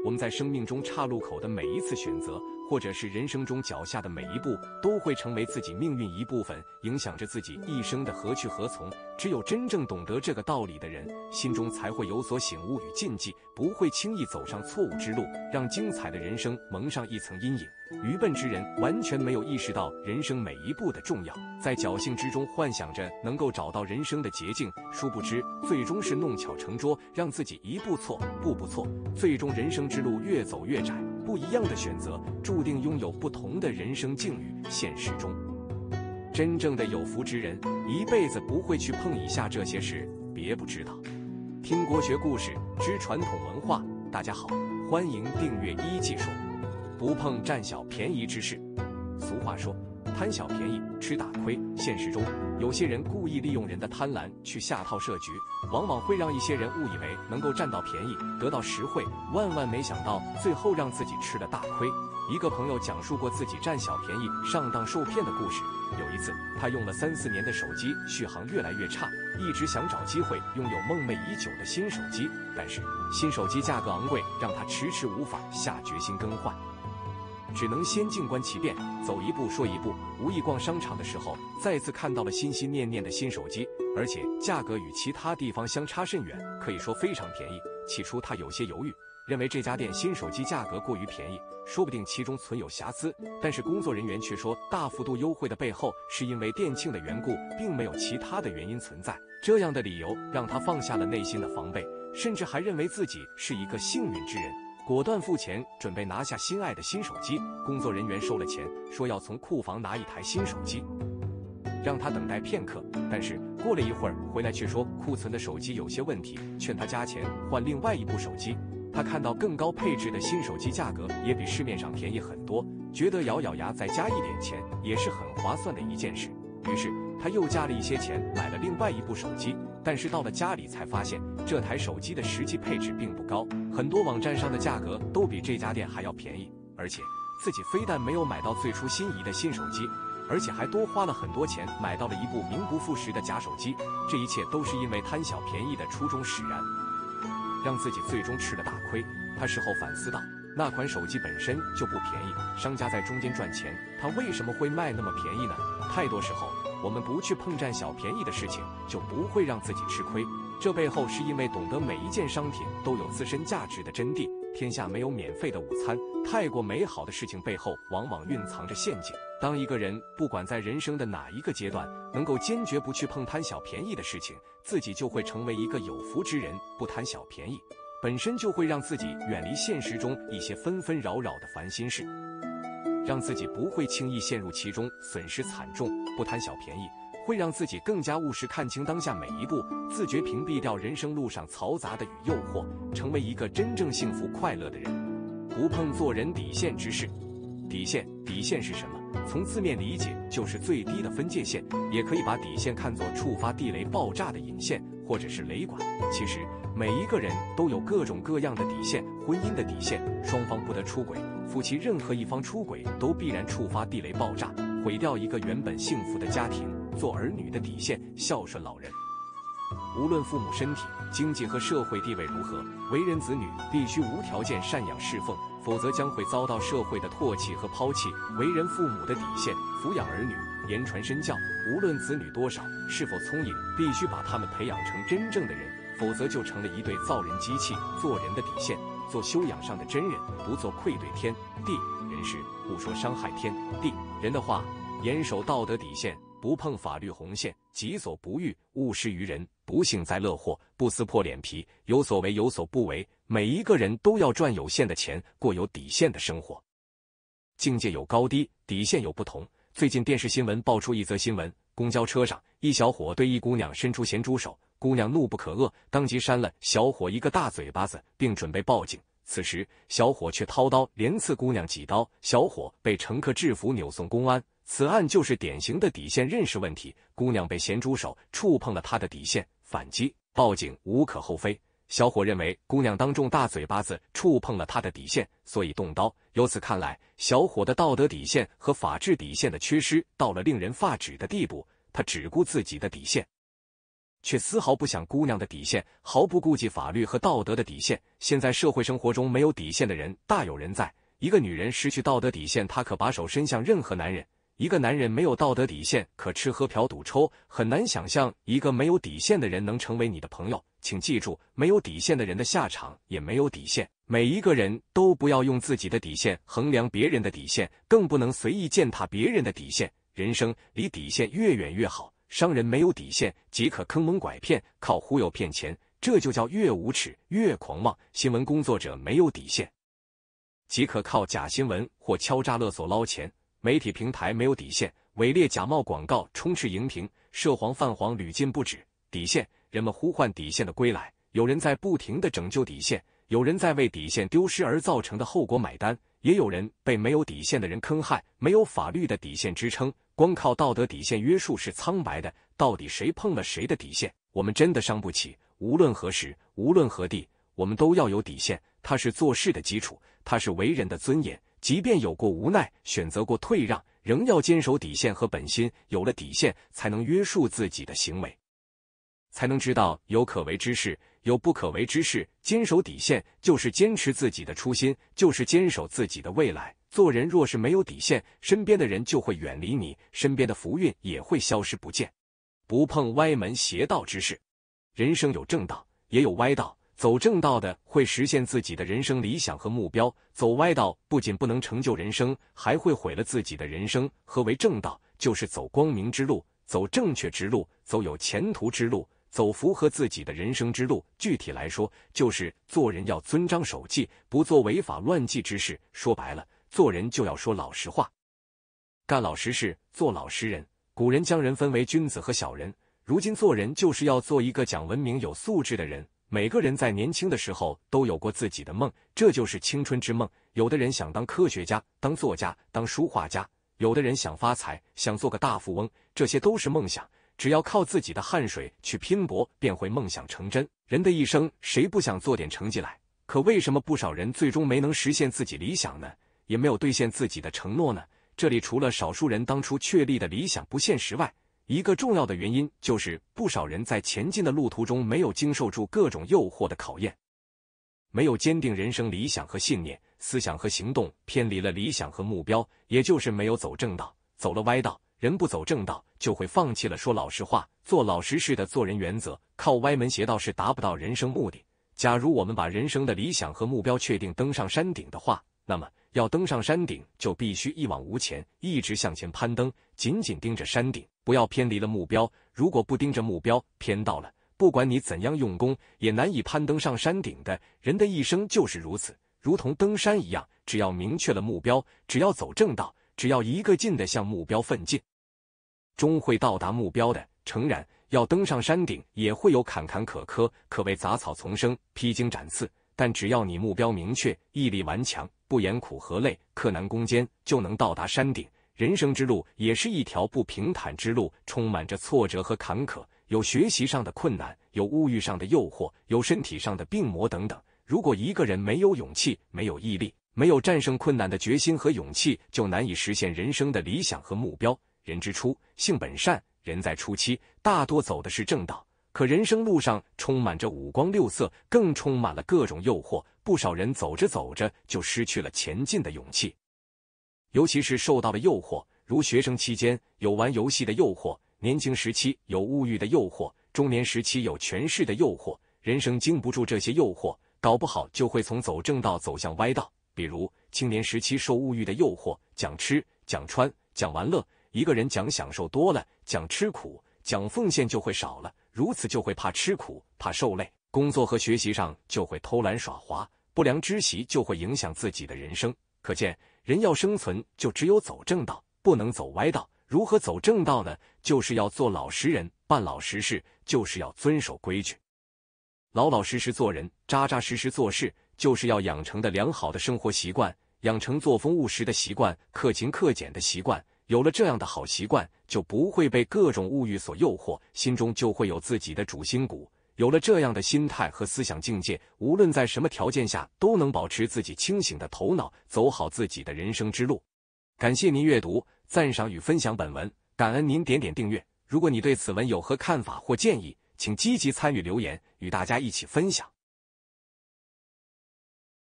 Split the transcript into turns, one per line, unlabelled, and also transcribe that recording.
我们在生命中岔路口的每一次选择，或者是人生中脚下的每一步，都会成为自己命运一部分，影响着自己一生的何去何从。只有真正懂得这个道理的人，心中才会有所醒悟与禁忌，不会轻易走上错误之路，让精彩的人生蒙上一层阴影。愚笨之人完全没有意识到人生每一步的重要，在侥幸之中幻想着能够找到人生的捷径，殊不知最终是弄巧成拙，让自己一步错步步错，最终人生之路越走越窄。不一样的选择，注定拥有不同的人生境遇。现实中，真正的有福之人，一辈子不会去碰以下这些事，别不知道。听国学故事，知传统文化。大家好，欢迎订阅一技说，不碰占小便宜之事。俗话说，贪小便宜吃大亏。现实中，有些人故意利用人的贪婪去下套设局，往往会让一些人误以为能够占到便宜，得到实惠，万万没想到最后让自己吃了大亏。一个朋友讲述过自己占小便宜上当受骗的故事。有一次，他用了3、4年的手机，续航越来越差，一直想找机会拥有梦寐已久的新手机，但是新手机价格昂贵，让他迟迟无法下决心更换，只能先静观其变，走一步说一步。无意逛商场的时候，再次看到了心心念念的新手机，而且价格与其他地方相差甚远，可以说非常便宜。起初他有些犹豫，认为这家店新手机价格过于便宜，说不定其中存有瑕疵，但是工作人员却说大幅度优惠的背后是因为店庆的缘故，并没有其他的原因存在。这样的理由让他放下了内心的防备，甚至还认为自己是一个幸运之人，果断付钱准备拿下心爱的新手机。工作人员收了钱，说要从库房拿一台新手机，让他等待片刻，但是过了一会儿回来却说库存的手机有些问题，劝他加钱换另外一部手机。他看到更高配置的新手机价格也比市面上便宜很多，觉得咬咬牙再加一点钱也是很划算的一件事。于是他又加了一些钱买了另外一部手机，但是到了家里才发现这台手机的实际配置并不高，很多网站上的价格都比这家店还要便宜，而且自己非但没有买到最初心仪的新手机，而且还多花了很多钱买到了一部名不副实的假手机。这一切都是因为贪小便宜的初衷使然，让自己最终吃了大亏。他事后反思道，那款手机本身就不便宜，商家在中间赚钱，他为什么会卖那么便宜呢？太多时候我们不去碰占小便宜的事情，就不会让自己吃亏。这背后是因为懂得每一件商品都有自身价值的真谛。天下没有免费的午餐，太过美好的事情背后往往蕴藏着陷阱。当一个人不管在人生的哪一个阶段，能够坚决不去碰贪小便宜的事情，自己就会成为一个有福之人。不贪小便宜，本身就会让自己远离现实中一些纷纷扰扰的烦心事，让自己不会轻易陷入其中，损失惨重。不贪小便宜，会让自己更加务实，看清当下每一步，自觉屏蔽掉人生路上嘈杂的与诱惑，成为一个真正幸福快乐的人。不碰做人底线之事。底线是什么？从字面理解就是最低的分界线，也可以把底线看作触发地雷爆炸的引线，或者是雷管。其实每一个人都有各种各样的底线。婚姻的底线，双方不得出轨，夫妻任何一方出轨都必然触发地雷爆炸，毁掉一个原本幸福的家庭。做儿女的底线，孝顺老人。无论父母身体、经济和社会地位如何，为人子女必须无条件赡养侍奉，否则将会遭到社会的唾弃和抛弃。为人父母的底线，抚养儿女，言传身教。无论子女多少，是否聪颖，必须把他们培养成真正的人，否则就成了一对造人机器。做人的底线，做修养上的真人，不做愧对天地人事，不说伤害天地人的话，严守道德底线，不碰法律红线，己所不欲，勿施于人，不幸灾乐祸，不撕破脸皮，有所为有所不为。每一个人都要赚有限的钱，过有底线的生活。境界有高低，底线有不同。最近电视新闻爆出一则新闻，公交车上一小伙对一姑娘伸出咸猪手，姑娘怒不可遏，当即扇了小伙一个大嘴巴子，并准备报警。此时小伙却掏刀连刺姑娘几刀，小伙被乘客制服扭送公安。此案就是典型的底线认识问题，姑娘被咸猪手触碰了她的底线，反击报警无可厚非。小伙认为姑娘当众大嘴巴子触碰了他的底线，所以动刀。由此看来，小伙的道德底线和法治底线的缺失到了令人发指的地步，他只顾自己的底线， 却丝毫不想姑娘的底线，毫不顾及法律和道德的底线。现在社会生活中没有底线的人大有人在。一个女人失去道德底线，她可把手伸向任何男人；一个男人没有道德底线，可吃喝嫖赌抽。很难想象一个没有底线的人能成为你的朋友。请记住，没有底线的人的下场也没有底线。每一个人都不要用自己的底线衡量别人的底线，更不能随意践踏别人的底线。人生离底线越远越好。商人没有底线，即可坑蒙拐骗，靠忽悠骗钱，这就叫越无耻越狂妄。新闻工作者没有底线，即可靠假新闻或敲诈勒索捞钱。媒体平台没有底线，伪劣假冒广告充斥荧屏，涉黄泛黄屡禁不止。底线，人们呼唤底线的归来，有人在不停地拯救底线，有人在为底线丢失而造成的后果买单，也有人被没有底线的人坑害。没有法律的底线支撑，光靠道德底线约束是苍白的。到底谁碰了谁的底线，我们真的伤不起。无论何时，无论何地，我们都要有底线，它是做事的基础，它是为人的尊严。即便有过无奈，选择过退让，仍要坚守底线和本心。有了底线，才能约束自己的行为，才能知道有可为之事，有不可为之事。坚守底线，就是坚持自己的初心，就是坚守自己的未来。做人若是没有底线，身边的人就会远离你，身边的福运也会消失不见。不碰歪门邪道之事。人生有正道，也有歪道。走正道的会实现自己的人生理想和目标，走歪道不仅不能成就人生，还会毁了自己的人生。何为正道？就是走光明之路，走正确之路，走有前途之路，走符合自己的人生之路。具体来说，就是做人要遵章守纪，不做违法乱纪之事。说白了，做人就要说老实话，干老实事，做老实人。古人将人分为君子和小人，如今做人就是要做一个讲文明有素质的人。每个人在年轻的时候都有过自己的梦，这就是青春之梦。有的人想当科学家，当作家，当书画家；有的人想发财，想做个大富翁，这些都是梦想。只要靠自己的汗水去拼搏，便会梦想成真。人的一生，谁不想做点成绩来？可为什么不少人最终没能实现自己理想呢？也没有兑现自己的承诺呢？这里除了少数人当初确立的理想不现实外，一个重要的原因就是不少人在前进的路途中没有经受住各种诱惑的考验，没有坚定人生理想和信念，思想和行动偏离了理想和目标，也就是没有走正道，走了歪道。人不走正道，就会放弃了说老实话、做老实事的做人原则，靠歪门邪道是达不到人生目的。假如我们把人生的理想和目标确定登上山顶的话，那么要登上山顶就必须一往无前，一直向前攀登，紧紧盯着山顶，不要偏离了目标。如果不盯着目标，偏到了，不管你怎样用功，也难以攀登上山顶的。人的一生就是如此，如同登山一样，只要明确了目标，只要走正道，只要一个劲地向目标奋进，终会到达目标的。诚然，要登上山顶也会有坎坎坷坷，可谓杂草丛生，披荆斩刺。但只要你目标明确，毅力顽强，不言苦和累，克难攻坚，就能到达山顶。人生之路也是一条不平坦之路，充满着挫折和坎坷，有学习上的困难，有物欲上的诱惑，有身体上的病魔等等。如果一个人没有勇气，没有毅力，没有战胜困难的决心和勇气，就难以实现人生的理想和目标。人之初，性本善，人在初期，大多走的是正道。可人生路上充满着五光六色，更充满了各种诱惑，不少人走着走着就失去了前进的勇气。尤其是受到了诱惑，如学生期间有玩游戏的诱惑，年轻时期有物欲的诱惑，中年时期有权势的诱惑。人生经不住这些诱惑，搞不好就会从走正道走向歪道。比如青年时期受物欲的诱惑，讲吃讲穿讲玩乐，一个人讲享受多了，讲吃苦讲奉献就会少了，如此就会怕吃苦，怕受累，工作和学习上就会偷懒耍滑，不良之习就会影响自己的人生。可见人要生存，就只有走正道，不能走歪道。如何走正道呢？就是要做老实人，办老实事，就是要遵守规矩，老老实实做人，扎扎实实做事，就是要养成的良好的生活习惯，养成作风务实的习惯，克勤克俭的习惯。有了这样的好习惯，就不会被各种物欲所诱惑，心中就会有自己的主心骨。有了这样的心态和思想境界，无论在什么条件下，都能保持自己清醒的头脑，走好自己的人生之路。感谢您阅读、赞赏与分享本文，感恩您点点订阅。如果你对此文有何看法或建议， 请积极参与留言，与大家一起分享。